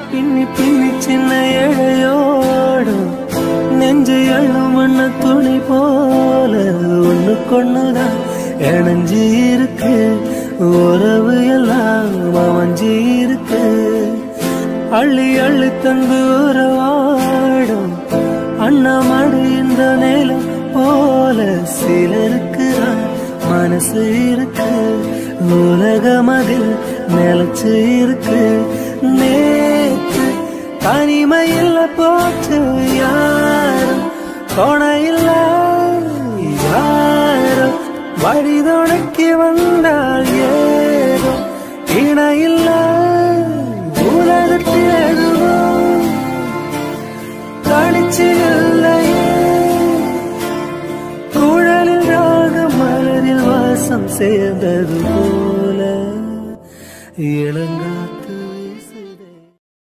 பின்னி பின்னி சின்ன இழையோடும் நெஞ்சு எள்ளும் வண்ண துணி போல ஒண்ணுக்கொண்ணுதான் இணைஞ்சி இருக்கு உறவு எல்லாம் அமைஞ்சி இருக்கு அள்ளி அள்ளி தந்து உறவாடும் அண்ணாமடு இந்த நேலம் போல சிலருக்கு மனசு இருக்கு உலகம் அதில் நிலச்சு இருக்கு நேற்று தனிமையில் போச்சு யாரும் துணையில்ல யாரும் வழிதொடக்கி வந்தால் ஏதோ இணையில்ல உலகத்தில் எதுவும் தனிச்சு இல்லையே குழலில் ராகம் மலரில் வாசம் சேர்ந்தது போல இளங்க